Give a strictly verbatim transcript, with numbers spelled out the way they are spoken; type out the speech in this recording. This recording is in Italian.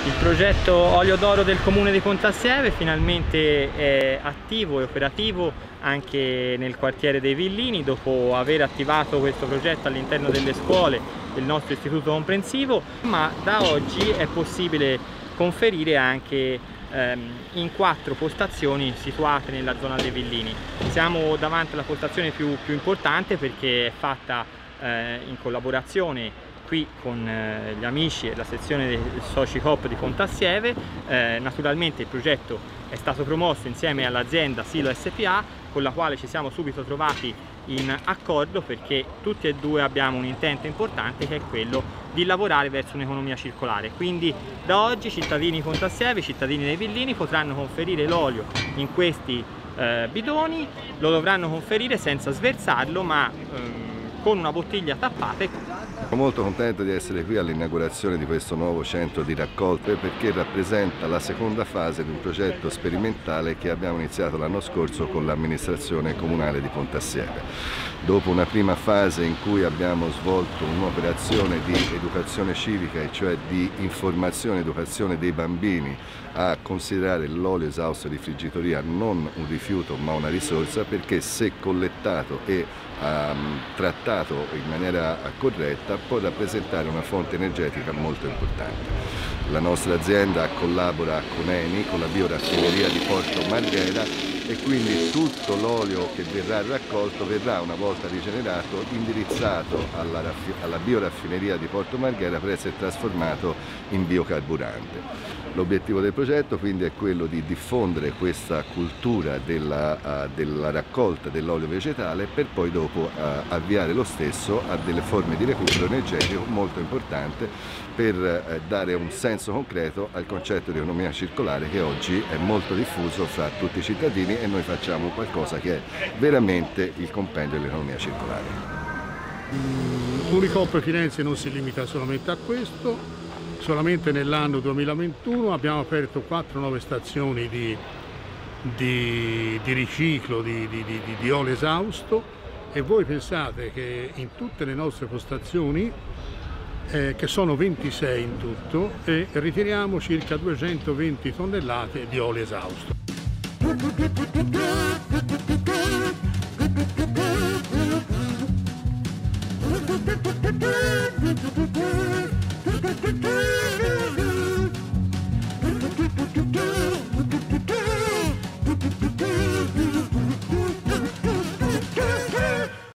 Il progetto Olio d'Oro del Comune di Pontassieve finalmente è attivo e operativo anche nel quartiere dei Villini, dopo aver attivato questo progetto all'interno delle scuole del nostro istituto comprensivo, ma da oggi è possibile conferire anche ehm, in quattro postazioni situate nella zona dei Villini. Siamo davanti alla postazione più, più importante perché è fatta eh, in collaborazione qui con eh, gli amici e la sezione dei soci Coop di Pontassieve. Eh, naturalmente il progetto è stato promosso insieme all'azienda Silo S P A, con la quale ci siamo subito trovati in accordo perché tutti e due abbiamo un intento importante, che è quello di lavorare verso un'economia circolare. Quindi da oggi i cittadini di Pontassieve, i cittadini dei Villini potranno conferire l'olio in questi eh, bidoni, lo dovranno conferire senza sversarlo, ma ehm, con una bottiglia tappata. Sono molto contento di essere qui all'inaugurazione di questo nuovo centro di raccolta perché rappresenta la seconda fase di un progetto sperimentale che abbiamo iniziato l'anno scorso con l'amministrazione comunale di Pontassieve. Dopo una prima fase in cui abbiamo svolto un'operazione di educazione civica, e cioè di informazione e educazione dei bambini a considerare l'olio esausto di friggitoria non un rifiuto ma una risorsa, perché se collettato e um, trattato in maniera corretta può rappresentare una fonte energetica molto importante. La nostra azienda collabora con Eni, con la bioraffineria di Porto Marghera, e quindi tutto l'olio che verrà raccolto verrà, una volta rigenerato, indirizzato alla, alla bioraffineria di Porto Marghera per essere trasformato in biocarburante. L'obiettivo del progetto quindi è quello di diffondere questa cultura della, uh, della raccolta dell'olio vegetale per poi dopo uh, avviare lo stesso a delle forme di recupero energetico molto importante per uh, dare un senso concreto al concetto di economia circolare, che oggi è molto diffuso fra tutti i cittadini, e noi facciamo qualcosa che è veramente il compendio dell'economia circolare. Unicoop Firenze non si limita solamente a questo. Solamente nell'anno duemilaventuno abbiamo aperto quattro nuove stazioni di, di, di riciclo di, di, di, di olio esausto, e voi pensate che in tutte le nostre postazioni, eh, che sono ventisei in tutto, eh, ritiriamo circa duecentoventi tonnellate di olio esausto.